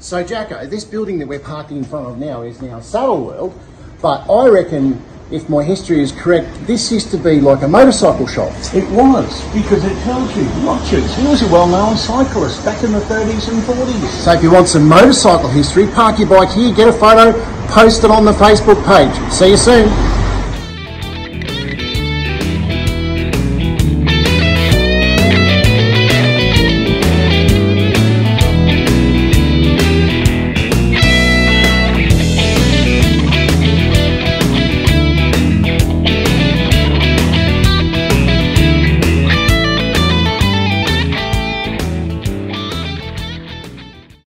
So Jacko, this building that we're parking in front of now is now Saddle World, but I reckon, if my history is correct, this used to be like a motorcycle shop. It was, because it tells you, Rogers, he was a well-known cyclist back in the 30s and 40s. So if you want some motorcycle history, park your bike here, get a photo, post it on the Facebook page. See you soon.